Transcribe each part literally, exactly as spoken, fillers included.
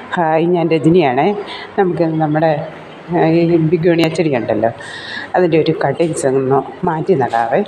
Hi, ഞാൻ രജനിയാണേ. നമുക്ക് നമ്മുടെ ഈ ബിഗോണിയ ചെടി ഉണ്ടല്ലോ, അതിൻ്റെ ഒരു കട്ടിങ്സ് ഒന്ന് മാറ്റി നടാവേ.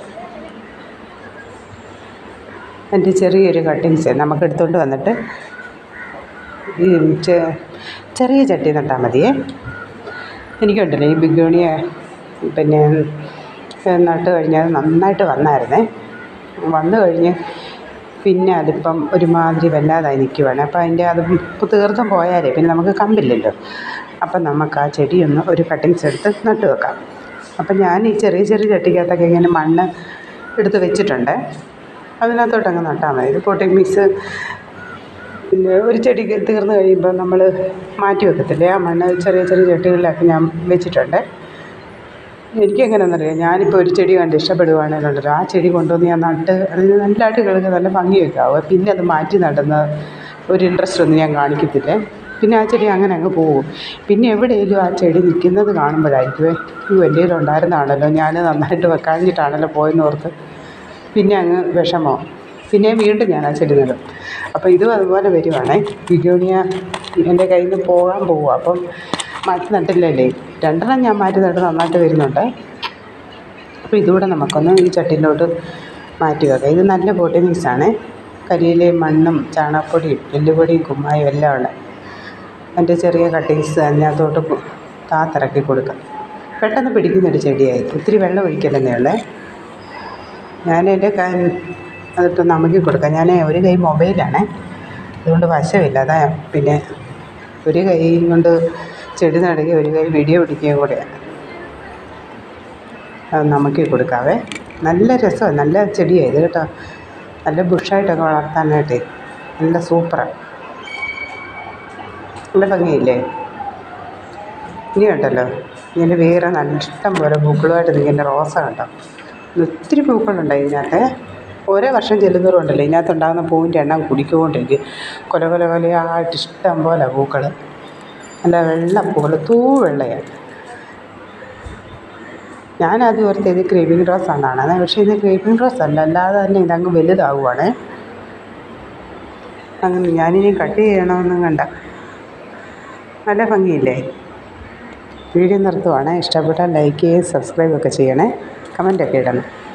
അതിൻ്റെ ചെറിയൊരു കട്ടിങ്സ് നമുക്ക് എടുത്തുകൊണ്ട് വന്നിട്ട് ഈ ചെറിയ ചട്ടി നട്ടാൽ മതിയേ. എനിക്കുണ്ടല്ലോ ഈ ബിഗോണിയ പിന്നെ നട്ട് കഴിഞ്ഞാൽ നന്നായിട്ട് വന്നായിരുന്നേ. വന്നു കഴിഞ്ഞ് പിന്നെ അതിപ്പം ഒരുമാതിരി വല്ലാതായി നിൽക്കുവാണ്. അപ്പം അതിൻ്റെ അത് തീർത്തും പോയാലേ പിന്നെ നമുക്ക് കമ്പില്ലല്ലോ. അപ്പം നമുക്ക് ആ ചെടിയൊന്ന് ഒരു കട്ടിങ്സ് എടുത്ത് നട്ട് വെക്കാം. അപ്പം ഞാൻ ഈ ചെറിയ ചെറിയ ചട്ടിക്കകത്തൊക്കെ ഇങ്ങനെ മണ്ണ് എടുത്ത് വെച്ചിട്ടുണ്ട്. അതിനകത്തോട്ടങ്ങ് നട്ടാൽ മതി. ഇത് പോട്ടിംഗ് മിക്സ് പിന്നെ ഒരു ചെടിക്ക് തീർന്നു കഴിയുമ്പോൾ നമ്മൾ മാറ്റി വെക്കത്തില്ലേ, ആ മണ്ണ് ചെറിയ ചെറിയ ചട്ടികളിലൊക്കെ ഞാൻ വെച്ചിട്ടുണ്ട്. എനിക്കെങ്ങനെയാണെന്നറിയാം, ഞാനിപ്പോൾ ഒരു ചെടി കണ്ട് ഇഷ്ടപ്പെടുവാണെന്നുണ്ടല്ലോ, ആ ചെടി കൊണ്ടുവന്ന് ഞാൻ നട്ട് അതിന് നല്ലതായിട്ട് കിടന്ന് നല്ല ഭംഗി വെക്കാവും. പിന്നെ അത് മാറ്റി നടുന്ന ഒരു ഇൻട്രസ്റ്റ് ഒന്നും ഞാൻ കാണിക്കത്തില്ലേ. പിന്നെ ആ ചെടി അങ്ങനെ അങ്ങ് പോകും. പിന്നെ എവിടെയെങ്കിലും ആ ചെടി നിൽക്കുന്നത് കാണുമ്പോഴായിരിക്കുമേ ഈ വലിയതിൽ ഉണ്ടായിരുന്നതാണല്ലോ, ഞാൻ നന്നായിട്ട് വെക്കാഞ്ഞിട്ടാണല്ലോ പോയെന്ന് ഓർത്ത് പിന്നെ അങ്ങ് വിഷമോ. പിന്നെ വീണ്ടും ഞാൻ ആ ചെടി നടും. അപ്പോൾ ഇതും അതുപോലെ വരുവാണേ. ബിഗോണിയ എൻ്റെ കയ്യിൽ നിന്ന് പോകാൻ പോവുക. അപ്പം മാറ്റി നട്ടില്ലല്ലേ, രണ്ടെണ്ണം ഞാൻ മാറ്റി നട്ട് നന്നായിട്ട് വരുന്നുണ്ട്. അപ്പോൾ ഇതുകൂടെ നമുക്കൊന്ന് ഈ ചട്ടിയിലോട്ട് മാറ്റി വെക്കാം. ഇത് നല്ല പോട്ടിംഗ് മിക്സാണ്. കരിയിലയും മണ്ണും ചാണകപ്പൊടിയും എല്ലുപൊടിയും കുമ്മായും എല്ലാം ഉള്ള അതിൻ്റെ ചെറിയ കട്ടിങ്സ് അതിനകത്തോട്ട് താത്തിറക്കി കൊടുക്കാം. പെട്ടെന്ന് പിടിക്കുന്നൊരു ചെടിയായി. ഒത്തിരി വെള്ളം ഒഴിക്കലെന്നേ ഉള്ളേ. ഞാൻ എൻ്റെ കൈ അതിട്ട് നമുക്കി കൊടുക്കാം. ഞാൻ ഒരു കൈ മൊബൈലാണേ, അതുകൊണ്ട് വശമില്ല. അതാ പിന്നെ ഒരു കൈ കൊണ്ട് ചെടി നടുകയും ഒരു കൈ വീഡിയോ പിടിക്കുകയും കൂടെയാണ്. അത് നമുക്കി കൊടുക്കാവേ. നല്ല രസമാണ്, നല്ല ചെടിയാണ് ഇത് കേട്ടോ. നല്ല ബുഷായിട്ടൊക്കെ വളർത്താനായിട്ടേ നല്ല സൂപ്പറാണ്, നല്ല ഭംഗിയില്ലേ. ഇനി കേട്ടല്ലോ, ഇതിൻ്റെ വേറെ നല്ല ഇഷ്ടം പോലെ പൂക്കളുമായിട്ട് നിൽക്കുന്ന റോസ കണ്ടോ. ഒത്തിരി പൂക്കളുണ്ടായി ഇതിനകത്ത്. ഓരോ വർഷം ചെല്ലുന്നവരും ഉണ്ടല്ലോ ഇതിനകത്തുണ്ടാകുന്ന പൂവിൻ്റെ എണ്ണം കുടിക്കൊണ്ടിരിക്കും. കൊല കൊല കൊലയായിട്ട് ഇഷ്ടം പോലെ പൂക്കൾ, നല്ല വെള്ളപ്പൂക്കൾ, തൂ വെള്ളയാണ്. ഞാനത് ഓർത്ത് ഇത് ക്രീപ്പിംഗ് റോസ് ആണെന്നാണ്. പക്ഷേ ഇത് ക്രീപ്പിംഗ് റോസ് അല്ല, അല്ലാതെ തന്നെ ഇതങ്ങ് വലുതാവുകയാണ്. അങ്ങനെ ഞാനിനി കട്ട് ചെയ്യണമെന്നും കണ്ട. നല്ല ഭംഗിയില്ലേ. വീഡിയോ നിർത്തുവാണ്. ഇഷ്ടപ്പെട്ടാൽ ലൈക്ക് ചെയ്യുകയും സബ്സ്ക്രൈബൊക്കെ ചെയ്യണേ, കമൻറ്റൊക്കെ ഇടണം.